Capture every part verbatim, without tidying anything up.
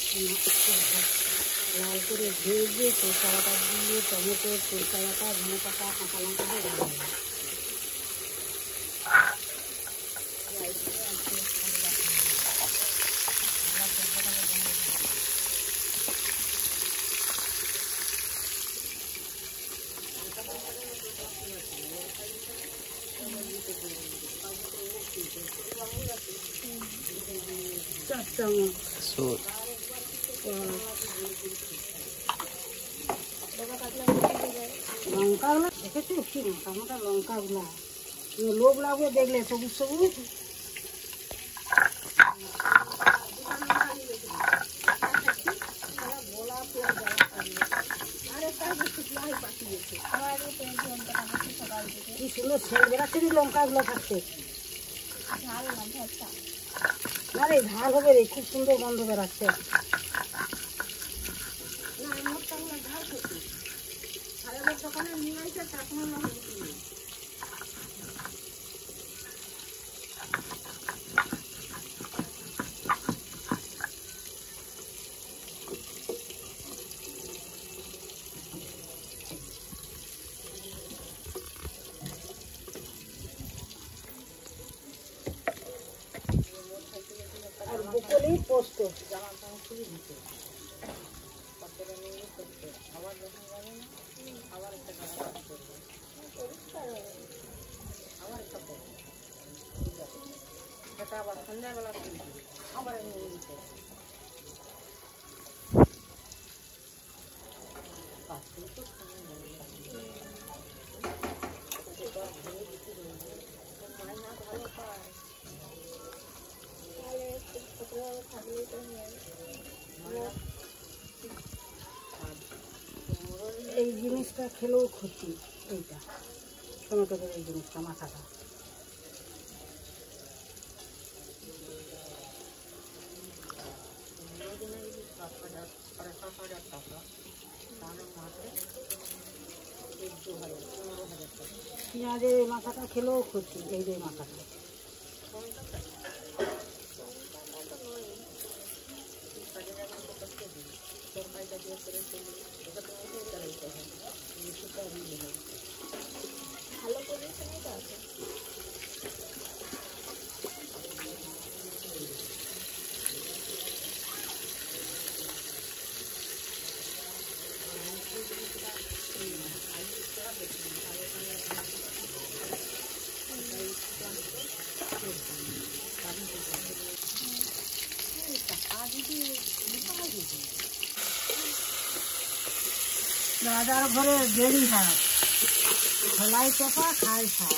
লাল করে ভেজে সরষা বাটা দিয়ে টমেটো সরষা বাটা ধনে পাতা কাঁচা লঙ্কা দিয়ে রান্না হবে। চার চামচ লঙ্কাগুলো দেখেছো কি মোটা মোটা লঙ্কাগুলা লোভ লাগবে দেখলে সবুজ সবুজ। কি সুন্দর ছেড়ে বেড়াচ্ছে লঙ্কাগুলো থাকছে। না রে ঝাল হবে রে, খুব সুন্দর গন্ধ বেড়াচ্ছে। ব্রোকলি পোস্ত আবার সন্ধ্যাবেলা আবার এই জিনিসটা খেলেও ক্ষতি। এইটা টমেটোদের এই জিনিসটা মাথাটা পেঁয়াজের মাথাটা খেলেও ক্ষতি। এই যে মাথাটা ভালো করে দাদার ঘরে দেরি হয়, ছেলাই চপা খাই শাক।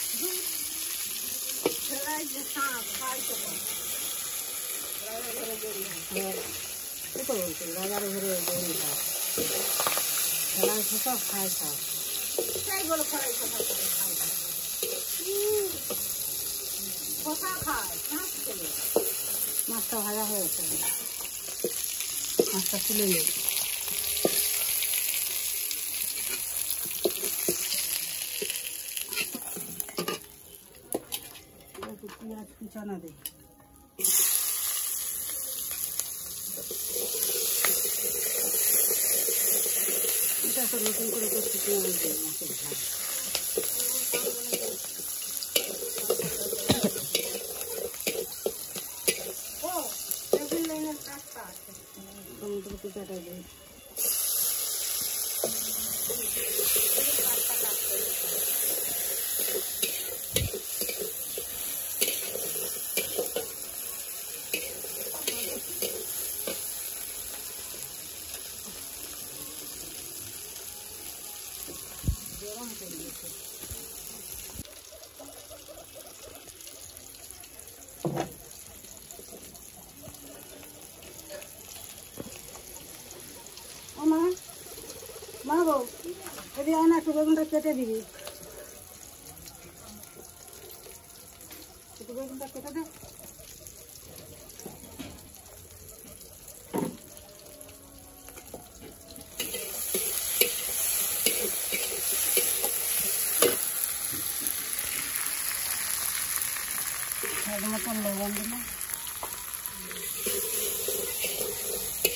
কত বলছেন দাদার ঘরে দেরি হয়, ছেলাই চপা খাই শাক। মাছটা ভাজা হয়েছে, মাছটা তুলে নেই। পেঁয়াজ কুচানো দেয়, এটা তো নতুন করে করছি পেঁয়াজ দেয় মাছের ঝাল। টমেটো কুচাটা দেয়, গরম করে দিয়েছে। ও মা মা গো এদি আয় না, একটু বেগুনটা কেটে দিবি, একটু বেগুনটা কেটে দে। মতন লবণ দিলাম,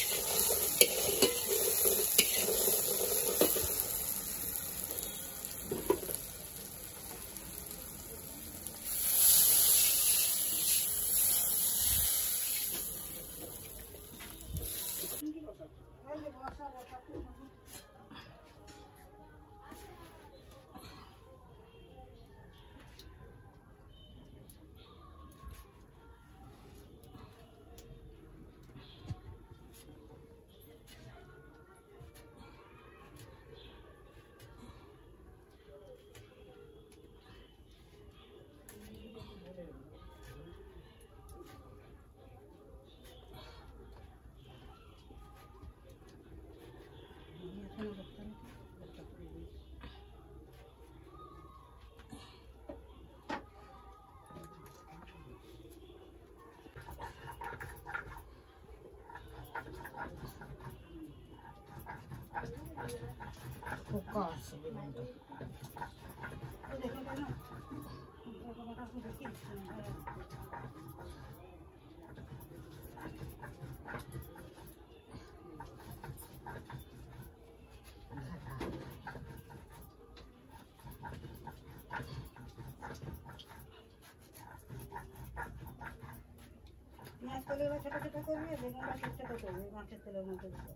छोटा छोटा करबे बेगनটা ছোট ছোট করবে মাছের তেলের মধ্যে দিতে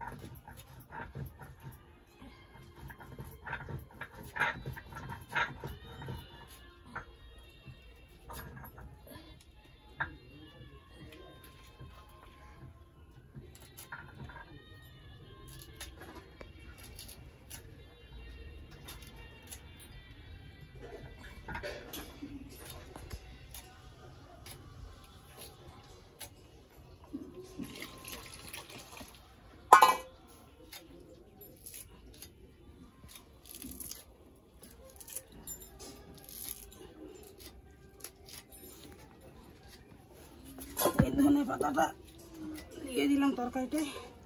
ধনে পাতাটা দিয়ে দিলাম তরকারিতে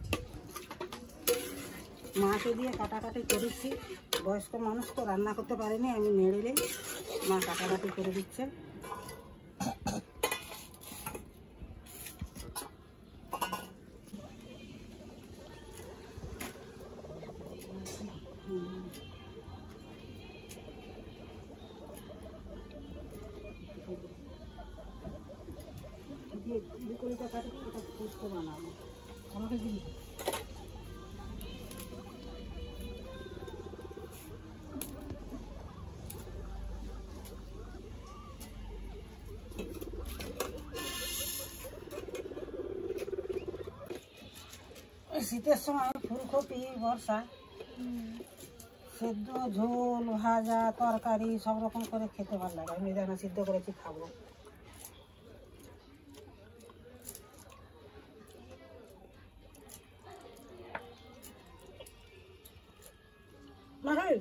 মাকে দিয়ে কাটাকাটি করেছি বয়স্ক মানুষ তো রান্না করতে পারেনি আমি নেড়েলে মা কাটাকাটি করে দিচ্ছে ব্রোকলিটা কাটে এটা পুস্ত বানাবো আমাকে দিবি শীতের সময় ফুলকপি বর্ষা সেদ্ধ ঝোল ভাজা তরকারি সব রকম করে খেতে ভালো লাগে আমি জানা সিদ্ধ করেছি খাবো Mahal.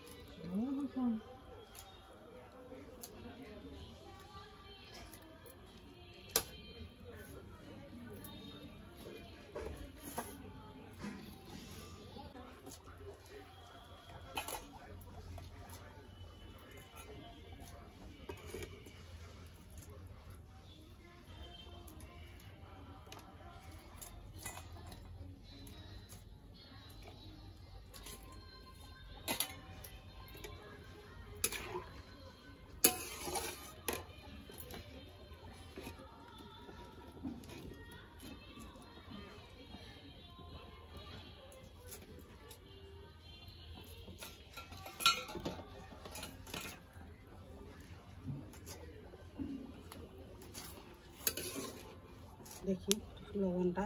देखिए लवणटा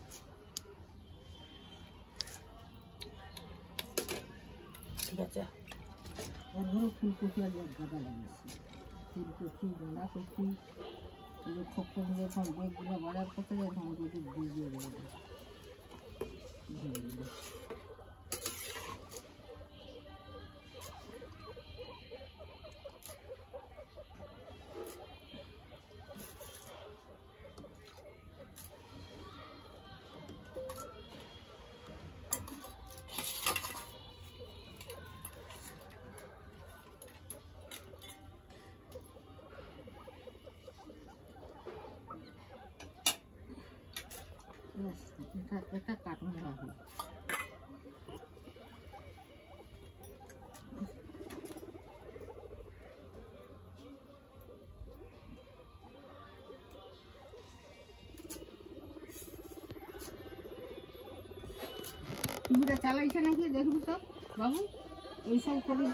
ठीक है और फुलकपि आज गादा लागिয়েছি फुलकपि बंधाकपि এই খোপ দিয়ে যখন বেগুলো বাজার করতে যায় তখন যদি ভিজিয়ে দেব এটা এটা কাটুন রাখো টিভিটা চালাইছে নাকি দেখুন তো বাবু এইসব করে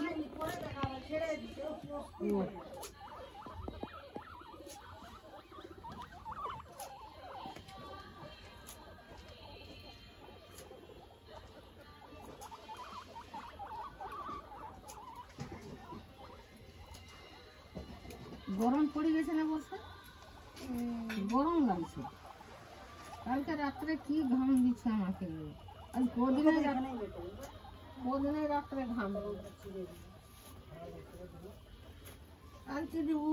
দিয়ে গরম পড়ে গেছে না বর্ষা গরম লাগছে কালকে রাত্রে কি ঘাম দিচ্ছে আমাকে আজ কদিন ওদিনে রাত্রে ঘাম আনতে দিব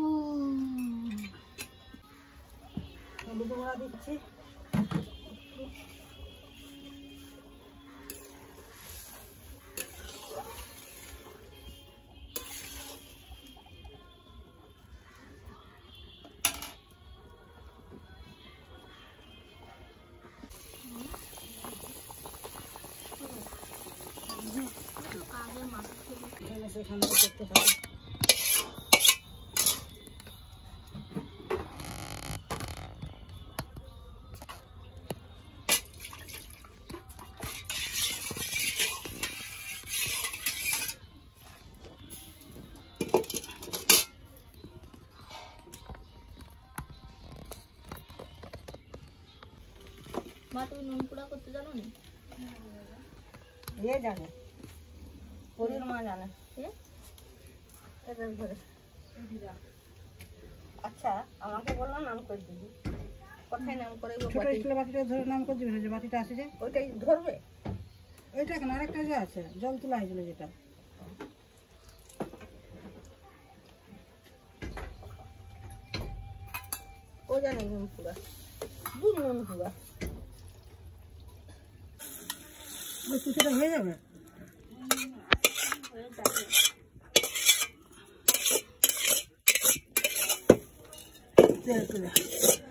হলুদ গুঁড়া দিচ্ছি সেখানে করতে হবে মা তুমি নুন পোড়া করতে জানো না? এ জানে পরির মা জানে আচ্ছা আমাকে বললাম নাম করে দিবি কোথায় নাম করে ছোট স্টিলের বাটিটা ধরে নাম করে দিবি না যে বাটিটা আছে যে ওইটাই ধরবে ওইটা কেন আরেকটা যে আছে জল তোলা হয়েছিল যেটা ও জানে নুন পুরা দুধ নুন পুরা ওই কিছুটা হয়ে যাবে তেল তুলে